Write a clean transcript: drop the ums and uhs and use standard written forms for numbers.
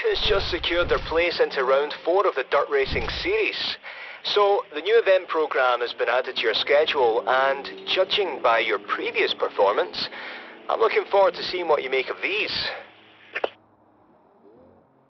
has just secured their place into round 4 of the Dirt Racing Series. So, the new event programme has been added to your schedule, and judging by your previous performance, I'm looking forward to seeing what you make of these.